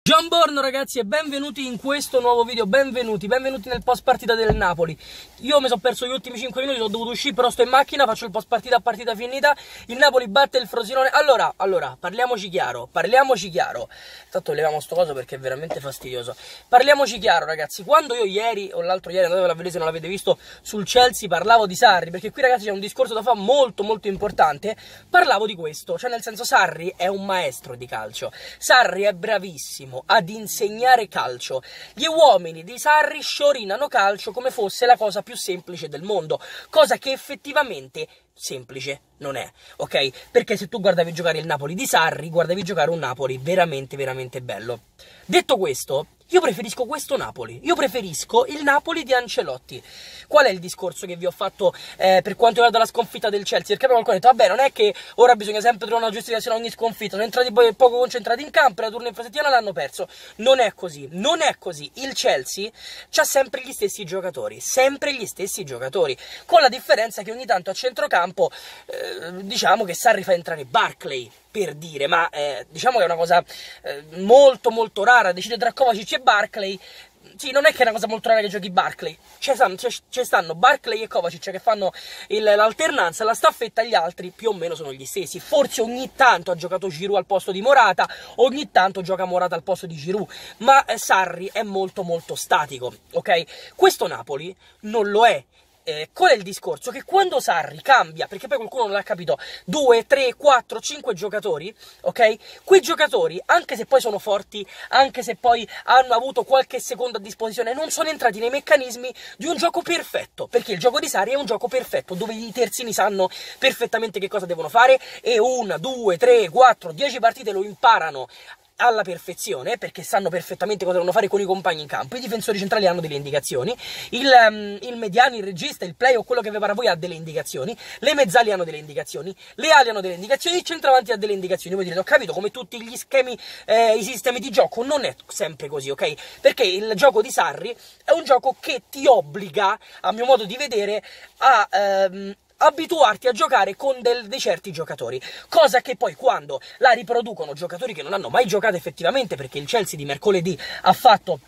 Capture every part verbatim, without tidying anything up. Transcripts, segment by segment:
Buongiorno ragazzi e benvenuti in questo nuovo video, benvenuti, benvenuti nel post partita del Napoli. Io mi sono perso gli ultimi cinque minuti, ho dovuto uscire, però sto in macchina, faccio il post partita a partita finita. Il Napoli batte il Frosinone. Allora, allora, parliamoci chiaro, parliamoci chiaro. Tanto leviamo sto coso perché è veramente fastidioso. Parliamoci chiaro ragazzi, quando io ieri o l'altro ieri, andatevela a vedere se non l'avete visto, sul Chelsea parlavo di Sarri, perché qui ragazzi c'è un discorso da fare molto molto importante. Parlavo di questo, cioè nel senso Sarri è un maestro di calcio, Sarri è bravissimo ad insegnare calcio. Gli uomini di Sarri sciorinano calcio come fosse la cosa più semplice del mondo, cosa che effettivamente semplice non è, ok? Perché se tu guardavi giocare il Napoli di Sarri, guardavi giocare un Napoli veramente veramente bello. Detto questo, io preferisco questo Napoli, io preferisco il Napoli di Ancelotti. Qual è il discorso che vi ho fatto eh, per quanto riguarda la sconfitta del Chelsea? Perché qualcuno ha detto, vabbè, non è che ora bisogna sempre trovare una giustificazione a ogni sconfitta, sono entrati poi poco concentrati in campo e la turno infrasettimana l'hanno perso. Non è così, non è così. Il Chelsea c'ha sempre gli stessi giocatori, sempre gli stessi giocatori, con la differenza che ogni tanto a centrocampo, eh, diciamo che Sarri fa entrare Barkley, per dire, ma eh, diciamo che è una cosa eh, molto molto rara, decide tra Kovacic e Barkley. Sì, non è che è una cosa molto rara che giochi Barkley, ci stanno, stanno Barkley e Kovacic che fanno l'alternanza, la staffetta, gli altri più o meno sono gli stessi. Forse ogni tanto ha giocato Giroud al posto di Morata, ogni tanto gioca Morata al posto di Giroud, ma eh, Sarri è molto molto statico, ok? Questo Napoli non lo è. Eh, qual è il discorso? Che quando Sarri cambia, perché poi qualcuno non l'ha capito, due, tre, quattro, cinque giocatori, ok? Quei giocatori, anche se poi sono forti, anche se poi hanno avuto qualche secondo a disposizione, non sono entrati nei meccanismi di un gioco perfetto, perché il gioco di Sarri è un gioco perfetto, dove i terzini sanno perfettamente che cosa devono fare e una, due, tre, quattro, dieci partite lo imparano alla perfezione, perché sanno perfettamente cosa devono fare con i compagni in campo. I difensori centrali hanno delle indicazioni, il, um, il mediano, il regista, il play o quello che vi pare a voi ha delle indicazioni, le mezzali hanno delle indicazioni, le ali hanno delle indicazioni, il centravanti ha delle indicazioni. Voi direte, ho capito, come tutti gli schemi, eh, i sistemi di gioco, non è sempre così, ok? Perché il gioco di Sarri è un gioco che ti obbliga, a mio modo di vedere, a Um, abituarti a giocare con del, dei certi giocatori, cosa che poi quando la riproducono giocatori che non hanno mai giocato effettivamente, perché il Chelsea di mercoledì ha fatto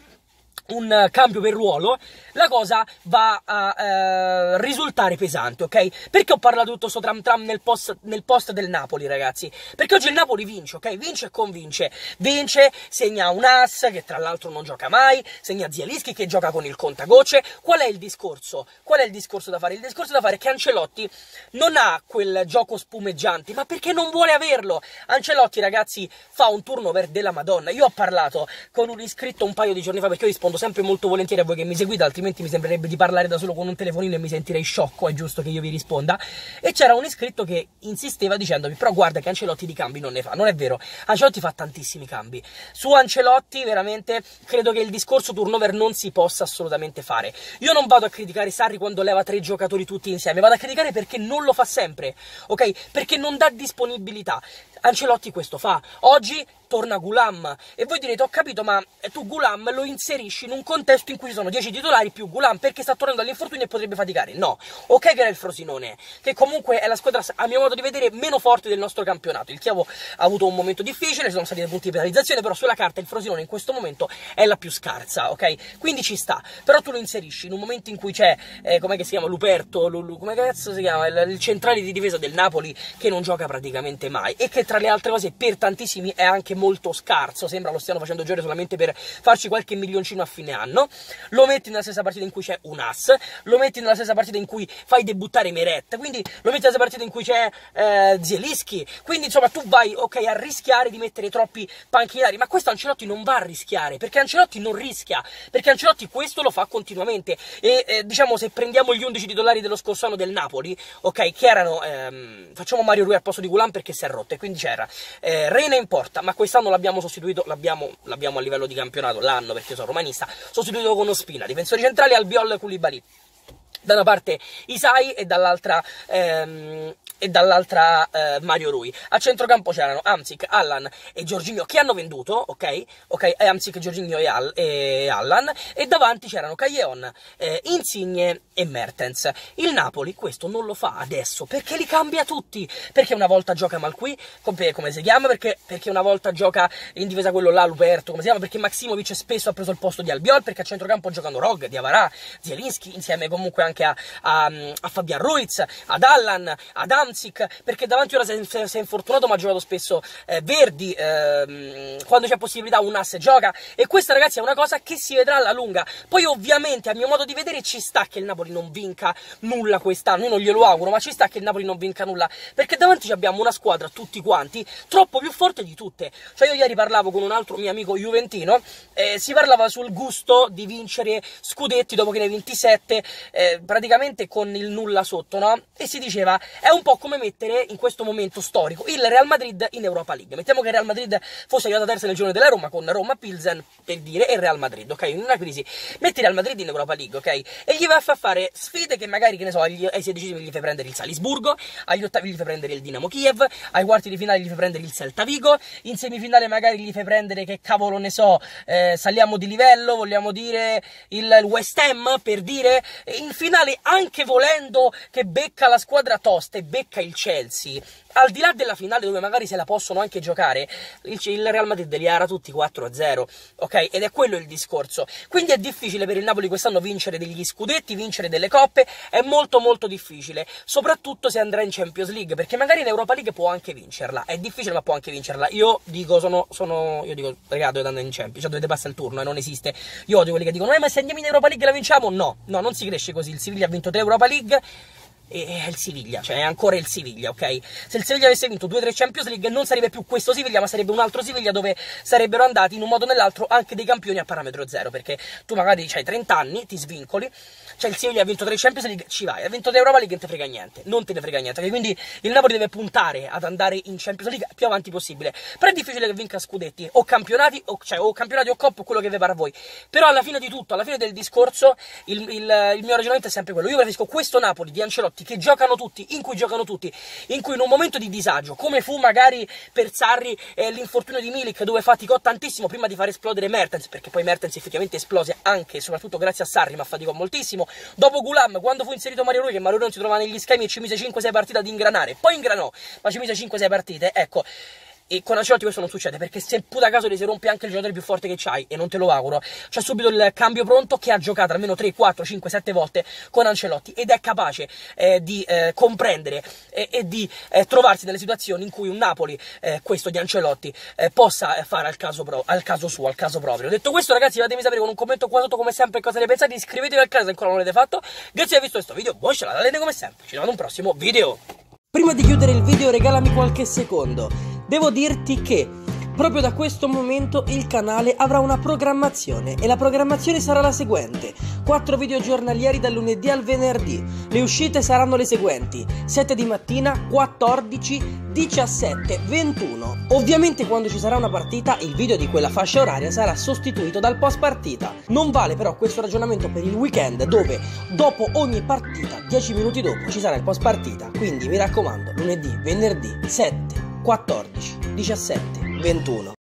un cambio per ruolo, la cosa va a eh, risultare pesante, ok? Perché ho parlato di tutto sto tram tram nel post, nel post del Napoli, ragazzi? Perché oggi il Napoli vince, ok? Vince e convince. Vince, segna un ass, che tra l'altro non gioca mai, segna Zielinski che gioca con il contagocce. Qual è il discorso? Qual è il discorso da fare? Il discorso da fare è che Ancelotti non ha quel gioco spumeggiante, ma perché non vuole averlo? Ancelotti, ragazzi, fa un turnover della Madonna. Io ho parlato con un iscritto un paio di giorni fa, perché io rispondo sempre molto volentieri a voi che mi seguite, altrimenti mi sembrerebbe di parlare da solo con un telefonino e mi sentirei sciocco, è giusto che io vi risponda. E c'era un iscritto che insisteva dicendomi, però guarda che Ancelotti di cambi non ne fa. Non è vero, Ancelotti fa tantissimi cambi. Su Ancelotti veramente credo che il discorso turnover non si possa assolutamente fare. Io non vado a criticare Sarri quando leva tre giocatori tutti insieme, vado a criticare perché non lo fa sempre, ok? Perché non dà disponibilità. Ancelotti questo fa. Oggi torna Gulam e voi direte, ho capito, ma tu Gulam lo inserisci in un contesto in cui ci sono dieci titolari più Gulam perché sta tornando all'infortunio e potrebbe faticare. No, ok che era il Frosinone, che comunque è la squadra a mio modo di vedere meno forte del nostro campionato. Il Chievo ha avuto un momento difficile, ci sono stati dei punti di penalizzazione, però sulla carta il Frosinone in questo momento è la più scarsa, ok? Quindi ci sta, però tu lo inserisci in un momento in cui c'è, eh, com'è che si chiama, Luperto, Lulu, come cazzo si chiama, il, il centrale di difesa del Napoli che non gioca praticamente mai e che tra le altre cose per tantissimi è anche molto scarso, sembra lo stiano facendo giocare solamente per farci qualche milioncino a fine anno. Lo metti nella stessa partita in cui c'è un ass, lo metti nella stessa partita in cui fai debuttare Meret, quindi lo metti nella stessa partita in cui c'è eh, Zielinski, quindi insomma tu vai, ok, a rischiare di mettere troppi panchinari, ma questo Ancelotti non va a rischiare, perché Ancelotti non rischia, perché Ancelotti questo lo fa continuamente e eh, diciamo se prendiamo gli undici titolari dello scorso anno del Napoli, ok, che erano ehm, facciamo Mario Rui al posto di Gulam perché si è rotto e quindi c'era eh, Reina in porta, ma quest'anno l'abbiamo sostituito, l'abbiamo a livello di campionato, l'anno perché io sono romanista, sostituito con Ospina, difensori centrali Albiol, Koulibaly, da una parte Isai e dall'altra ehm, e dall'altra eh, Mario Rui. A centrocampo c'erano Hamsik, Allan e Jorginho che hanno venduto, ok? Ok, Hamsik, Jorginho e, Al e Allan, e davanti c'erano Callejon, eh, Insigne e Mertens. Il Napoli questo non lo fa adesso perché li cambia tutti, perché una volta gioca Malqui, come, come si chiama, perché, perché una volta gioca in difesa quello là, Luperto, come si chiama, perché Maximovic spesso ha preso il posto di Albiol, perché a centrocampo giocano Rog, Diawara, Zielinski, insieme comunque anche a, a, a Fabian Ruiz, ad Allan, ad Hamsik, perché davanti ora si è, si è infortunato ma ha giocato spesso eh, Verdi, eh, quando c'è possibilità un asse gioca, e questa ragazzi è una cosa che si vedrà alla lunga. Poi ovviamente a mio modo di vedere ci sta che il Napoli non vinca nulla quest'anno, io non glielo auguro, ma ci sta che il Napoli non vinca nulla, perché davanti abbiamo una squadra tutti quanti troppo più forte di tutte. Cioè io ieri parlavo con un altro mio amico juventino, eh, si parlava sul gusto di vincere scudetti dopo che ne hai ventisette, eh, praticamente con il nulla sotto, no? E si diceva è un po' come mettere in questo momento storico il Real Madrid in Europa League. Mettiamo che il Real Madrid fosse arrivato terza nel girone della Roma, con Roma, Pilsen, per dire, e il Real Madrid, ok? In una crisi metti il Real Madrid in Europa League, ok? E gli vai a far fare sfide che magari, che ne so, agli, ai sedicesimi gli fai prendere il Salisburgo, agli ottavi gli fai prendere il Dinamo Kiev, ai quarti di finale gli fai prendere il Celta Vigo, in semifinale magari gli fai prendere, che cavolo ne so, eh, saliamo di livello, vogliamo dire il West Ham, per dire, e in finale anche volendo che becca la squadra tosta e becca il Chelsea, al di là della finale dove magari se la possono anche giocare, il, il Real Madrid li ara tutti quattro a zero, ok? Ed è quello il discorso. Quindi è difficile per il Napoli quest'anno vincere degli scudetti, vincere delle coppe, è molto molto difficile, soprattutto se andrà in Champions League, perché magari in Europa League può anche vincerla, è difficile ma può anche vincerla. Io dico, sono, sono io dico, ragazzi, dovete andare in Champions, cioè dovete passare il turno, e eh, non esiste. Io odio quelli che dicono, eh ma se andiamo in Europa League la vinciamo, no, no, non si cresce così. Il Siviglia ha vinto tre Europa League, e è il Siviglia, cioè è ancora il Siviglia, ok? Se il Siviglia avesse vinto due o tre Champions League non sarebbe più questo Siviglia, ma sarebbe un altro Siviglia dove sarebbero andati in un modo o nell'altro anche dei campioni a parametro zero, perché tu magari hai trenta anni, ti svincoli, cioè il Siviglia ha vinto tre Champions League, ci vai, ha vinto tre Europa League, non te frega niente, non te ne frega niente, okay? Quindi il Napoli deve puntare ad andare in Champions League più avanti possibile, però è difficile che vinca scudetti, o campionati, o, cioè, o campionati o coppa, o quello che vi pare a voi, però alla fine di tutto, alla fine del discorso, il, il, il mio ragionamento è sempre quello, io preferisco questo Napoli di Ancelotti che giocano tutti, in cui giocano tutti, in cui in un momento di disagio, come fu magari per Sarri eh, l'infortunio di Milik, dove faticò tantissimo prima di far esplodere Mertens, perché poi Mertens effettivamente esplose anche e soprattutto grazie a Sarri, ma faticò moltissimo. Dopo Gulam, quando fu inserito Mario Rui, che Mario Rui non si trovava negli schemi e ci mise cinque sei partite ad ingranare, poi ingranò, ma ci mise cinque sei partite, ecco. E con Ancelotti questo non succede, perché se puta caso ti si rompe anche il giocatore più forte che c'hai, e non te lo auguro, c'è subito il cambio pronto, che ha giocato almeno tre, quattro, cinque, sette volte con Ancelotti, ed è capace eh, di eh, comprendere eh, e di eh, trovarsi nelle situazioni in cui un Napoli, eh, questo di Ancelotti, eh, possa fare al caso, pro al caso suo, al caso proprio. Detto questo ragazzi, fatemi sapere con un commento qua sotto come sempre cosa ne pensate, iscrivetevi al canale se ancora non l'avete fatto, grazie di aver visto questo video, buon scialata come sempre, ci vediamo ad un prossimo video. Prima di chiudere il video regalami qualche secondo. Devo dirti che proprio da questo momento il canale avrà una programmazione, e la programmazione sarà la seguente: quattro video giornalieri dal lunedì al venerdì. Le uscite saranno le seguenti: sette di mattina, quattordici, diciassette, ventuno. Ovviamente quando ci sarà una partita il video di quella fascia oraria sarà sostituito dal post partita. Non vale però questo ragionamento per il weekend, dove dopo ogni partita, dieci minuti dopo, ci sarà il post partita. Quindi mi raccomando, lunedì, venerdì, sette, quattordici, diciassette, ventuno.